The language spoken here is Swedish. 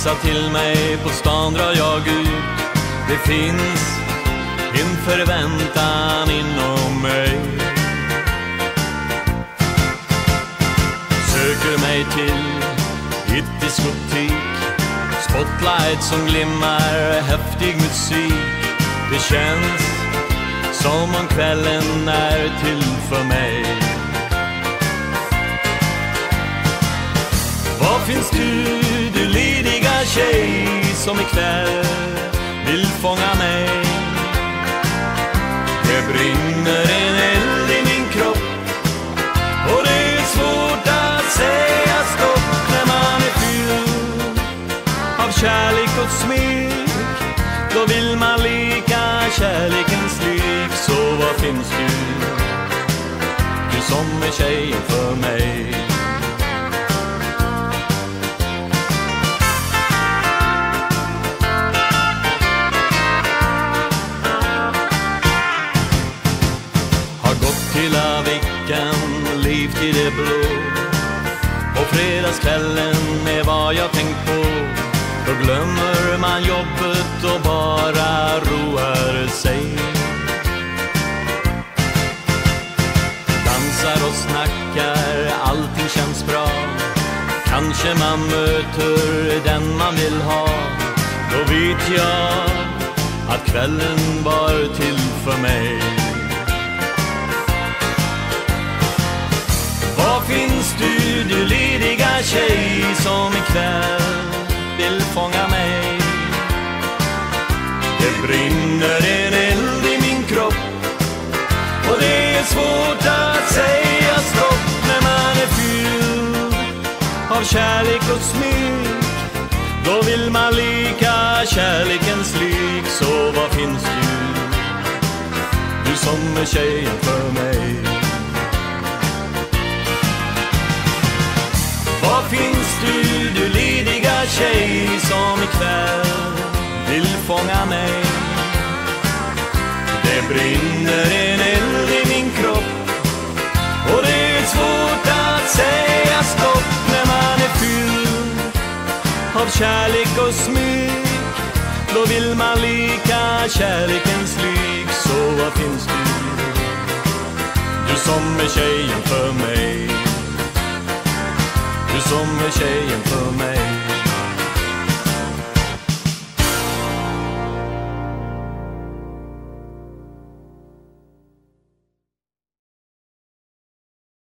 sa till mig, på stan drar jag ut. Det finns en förväntan inom mig. Söker mig till ett diskotek, spotlight som glimmar, häftig musik. Det känns som om kvällen är till för mig. Var finns du lediga tjej som ikväll vill fånga mig? Det brinner en eld i min kropp och det är svårt att säga stopp när man är fylld av kärlek och smek. Då vill man leka kärlekens lek. Så var finns du som är tjejen för mig? Hela veckan levt i det blå. På fredagskvällen med vad jag tänkt på, då glömmer man jobbet och bara roar sig. Dansar och snackar, allting känns bra. Kanske man möter den man vill ha. Då vet jag att kvällen var till för mig. Var finns du lediga tjej som ikväll vill fånga mig? Det brinner en eld i min kropp och det är svårt att säga stopp när man är fylld av kärlek och smek. Då vill man leka kärlekens lek. Så var finns du som är tjejen för mig? Var finns du lediga tjej som ikväll vill fånga mig? Det brinner en eld i min kropp och det är svårt att säga stopp när man är fylld av kärlek och smek. Då vill man leka kärlekens lek. Så var finns du som är tjejen för mig? Du som är tjejen för mig.